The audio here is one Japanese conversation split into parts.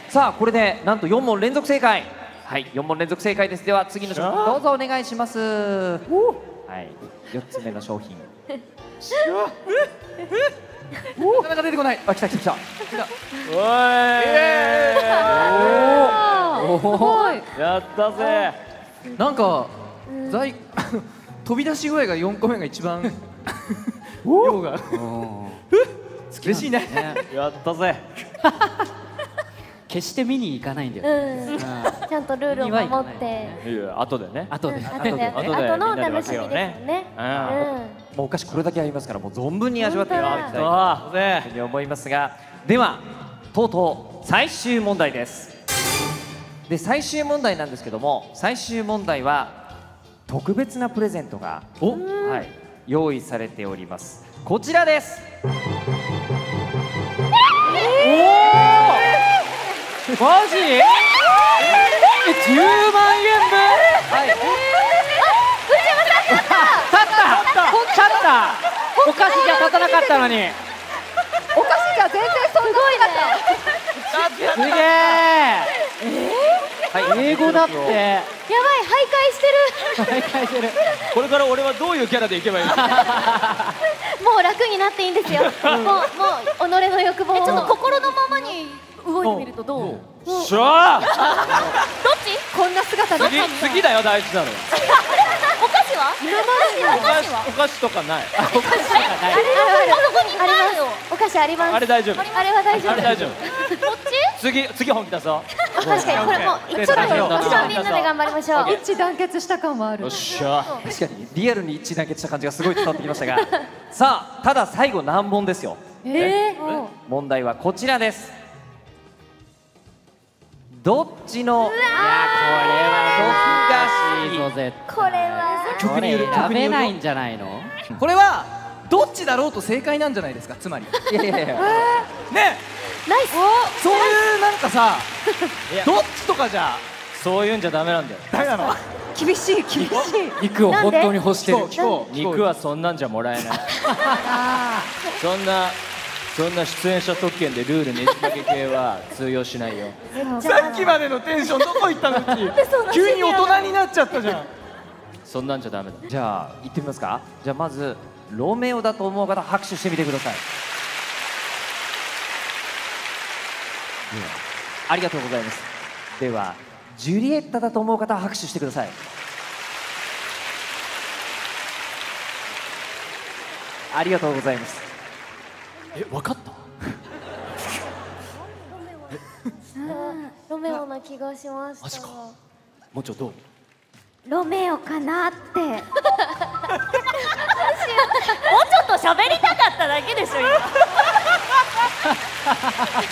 さあこれでなんと4問連続正解。はい、4問連続正解です。では次の商品どうぞお願いします。はい、4つ目の商品。 なかなか出てこない。 あ、来た来た来た。 おおい。 い、やったぜ。 なんか飛び出し具合が4個目が一番量が嬉しいね。 やったぜ。 決して見に行かないんだよ。 ちゃんとルールを守って。 いや、後でね。 後で後のお楽しみですね。 もうお菓子これだけありますから、もう存分に味わっていただきたいというふうに思いますが、ではとうとう最終問題です。で最終問題なんですけども、最終問題は特別なプレゼントが用意されております。こちらです。 マジ？10万円分？はい。立ったお菓子じゃ立たなかったのに。 お菓子が全然そんなになかった。 すげえ。英語だって。やばい、 徘徘徊してる。 これから俺はどういうキャラでいけばいいの？ 徊してる。もう楽になっていいんですよ。もう己の欲望を。ちょっと心のままに動いてみるとどう？ しゃー。 どっち？こんな姿で。 次だよ、大事なの。 お菓子は？ お菓子とかない。 あそこにあります。お菓子あります。 あれ大丈夫。 あれは大丈夫。 あれ大丈夫。 こっち？ 次本気出そう。 確かにこれも一応みんなで頑張りましょう。 一致団結した感はある。 よっしゃ。 確かにリアルに一致団結した感じがすごい伝わってきましたがさあただ最後難問ですよ。問題はこちらです。どっちのこれは難しいぞ絶対。 これはこれ選べないんじゃないの？ これはどっちだろうと正解なんじゃないですか、つまり。 いやいやいやね、 ナイス。 そういうなんかさ、どっちとかじゃそういうんじゃダメなんだよ。 ダメなの。 厳しい厳しい。 肉を本当に欲してる。 肉はそんなんじゃもらえない。そんな出演者特権でルールねじ曲げ系は通用しないよ。 さっきまでのテンションどこ行ったのに急に大人になっちゃったじゃん。 そんなんじゃダメだ。 じゃあ行ってみますか。じゃあまずロメオだと思う方拍手してみてください。ありがとうございます。ではジュリエッタだと思う方拍手してください。ありがとうございます。 分かった？ ロメオな気がしました。 マジか。もうちょっとどう？ ロメオかなって。もうちょっと喋りたかっただけでしょ今。やばい。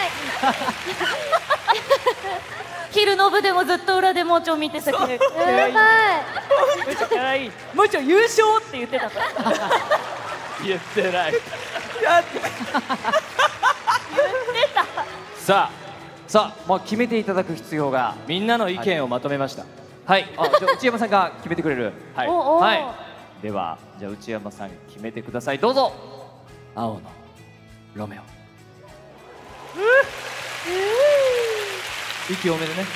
昼の部でもずっと裏でもうちょ見てたけど。やばい。 かわいい。 もうちょ優勝って言ってたから。 言ってない。 やってさあ、まあ、決めていただく必要が。 みんなの意見をまとめました。 はい、じゃあ内山さんが決めてくれる。 はい。 はい。ではじゃあ内山さん決めてください。どうぞ。 青のロメオ。 息多めでね。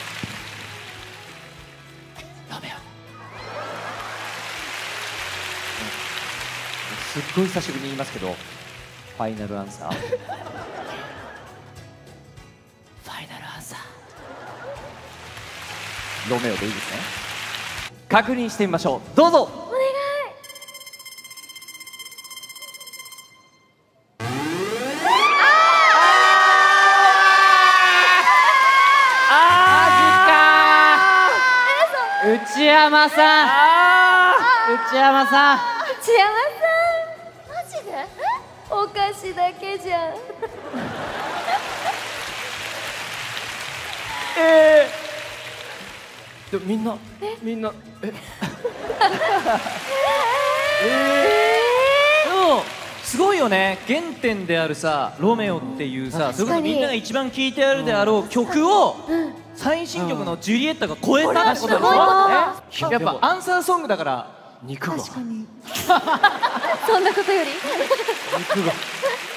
ロメオ。 すっごい久しぶりに言いますけど、ファイナルアンサー。 ファイナルアンサー。 ロメオでいいですね。確認してみましょう。どうぞ。 お願い。 内山さん。内山さん。 内山さん。マジで？お菓子だけじゃん。 でもみんなでもすごいよね。原点であるさロメオっていうさ、それこそみんなが一番聴いてあるであろう曲を最新曲の「ジュリエッタ」が超えたってことでしょ。やっぱアンサーソングだから肉がそんなことより。 肉が